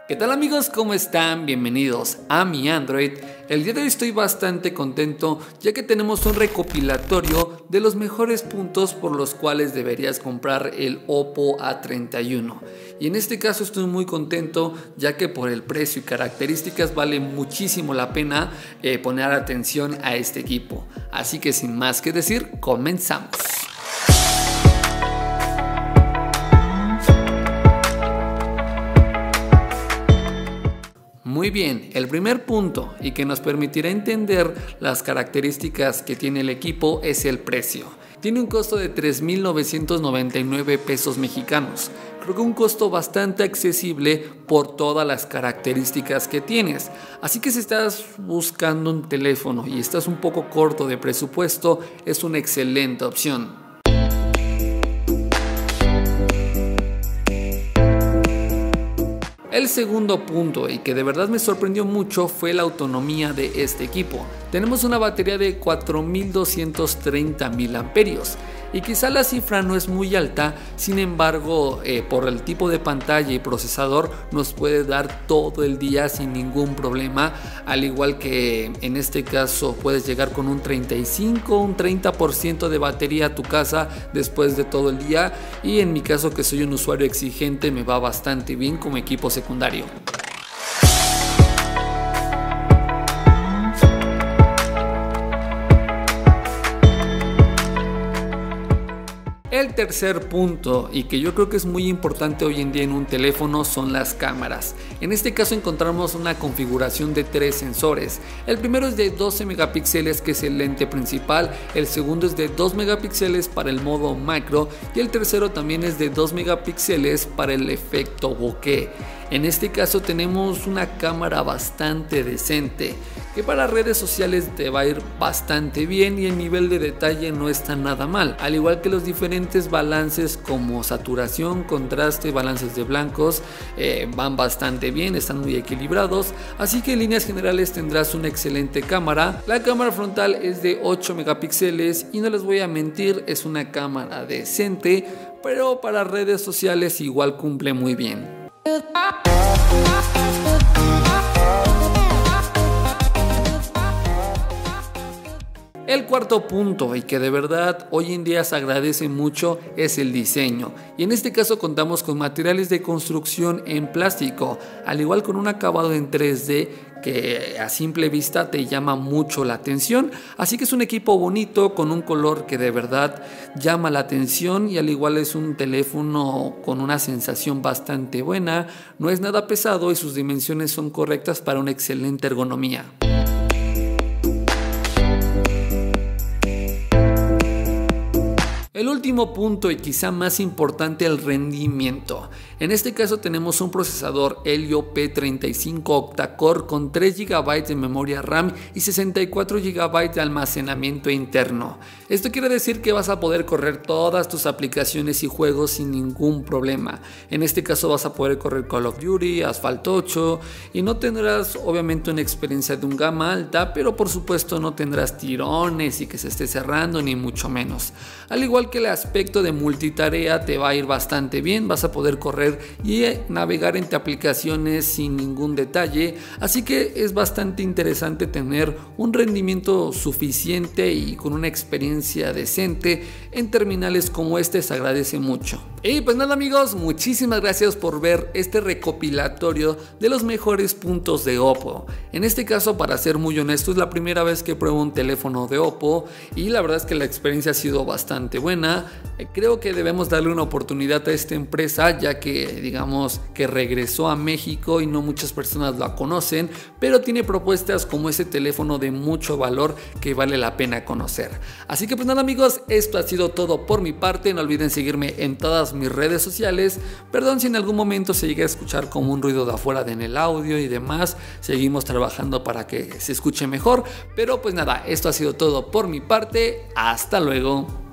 ¿Qué tal amigos? ¿Cómo están? Bienvenidos a Mi Android. El día de hoy estoy bastante contento ya que tenemos un recopilatorio de los mejores puntos por los cuales deberías comprar el Oppo A31. Y en este caso estoy muy contento ya que por el precio y características vale muchísimo la pena poner atención a este equipo. Así que sin más que decir, comenzamos. Muy bien, el primer punto y que nos permitirá entender las características que tiene el equipo es el precio. Tiene un costo de 3,999 pesos mexicanos. Creo que un costo bastante accesible por todas las características que tienes. Así que si estás buscando un teléfono y estás un poco corto de presupuesto, es una excelente opción. El segundo punto, y que de verdad me sorprendió mucho, fue la autonomía de este equipo. Tenemos una batería de 4230 mAh y quizá la cifra no es muy alta, sin embargo por el tipo de pantalla y procesador nos puede dar todo el día sin ningún problema, al igual que en este caso puedes llegar con un 30% de batería a tu casa después de todo el día, y en mi caso, que soy un usuario exigente, me va bastante bien como equipo secundario. El tercer punto, y que yo creo que es muy importante hoy en día en un teléfono, son las cámaras. En este caso encontramos una configuración de 3 sensores. El primero es de 12 megapíxeles, que es el lente principal. El segundo es de 2 megapíxeles para el modo macro y el tercero también es de 2 megapíxeles para el efecto bokeh. En este caso tenemos una cámara bastante decente, que para redes sociales te va a ir bastante bien y el nivel de detalle no está nada mal, al igual que los diferentes balances como saturación, contraste, balances de blancos van bastante bien, están muy equilibrados, así que en líneas generales tendrás una excelente cámara. La cámara frontal es de 8 megapíxeles y no les voy a mentir, es una cámara decente, pero para redes sociales igual cumple muy bien. El cuarto punto, y que de verdad hoy en día se agradece mucho, es el diseño, y en este caso contamos con materiales de construcción en plástico, al igual con un acabado en 3D que a simple vista te llama mucho la atención. Así que es un equipo bonito con un color que de verdad llama la atención, y al igual es un teléfono con una sensación bastante buena, no es nada pesado y sus dimensiones son correctas para una excelente ergonomía. El último punto, y quizá más importante, el rendimiento. En este caso tenemos un procesador Helio P35 octa-core con 3 GB de memoria RAM y 64 GB de almacenamiento interno. Esto quiere decir que vas a poder correr todas tus aplicaciones y juegos sin ningún problema. En este caso vas a poder correr Call of Duty, Asphalt 8 y no tendrás obviamente una experiencia de un gama alta, pero por supuesto no tendrás tirones y que se esté cerrando, ni mucho menos. Al igual que el aspecto de multitarea te va a ir bastante bien, vas a poder correr y navegar entre aplicaciones sin ningún detalle, así que es bastante interesante tener un rendimiento suficiente y con una experiencia decente en terminales como este. Se agradece mucho. Y pues nada amigos, muchísimas gracias por ver este recopilatorio de los mejores puntos de Oppo. En este caso, para ser muy honesto, es la primera vez que pruebo un teléfono de Oppo y la verdad es que la experiencia ha sido bastante buena. Creo que debemos darle una oportunidad a esta empresa, ya que digamos que regresó a México y no muchas personas la conocen, pero tiene propuestas como ese teléfono de mucho valor que vale la pena conocer. Así que pues nada amigos, esto ha sido todo por mi parte. No olviden seguirme en todas mis redes sociales. Perdón si en algún momento se llega a escuchar como un ruido de afuera en el audio y demás, seguimos trabajando para que se escuche mejor, pero pues nada, esto ha sido todo por mi parte. Hasta luego.